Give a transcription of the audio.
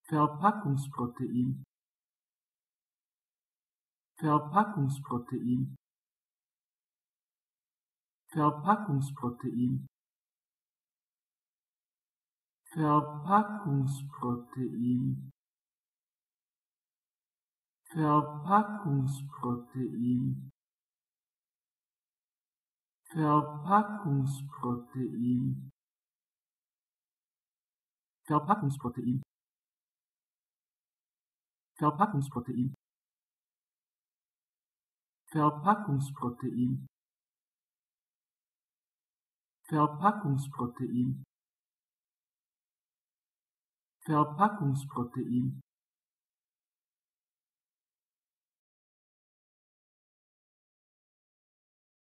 Verpackungsprotein, Verpackungsprotein, Verpackungsprotein, Verpackungsprotein, Verpackungsprotein, Verpackungsprotein, Verpackungsprotein, Verpackungsprotein, Verpackungsprotein, Verpackungsprotein, Verpackungsprotein,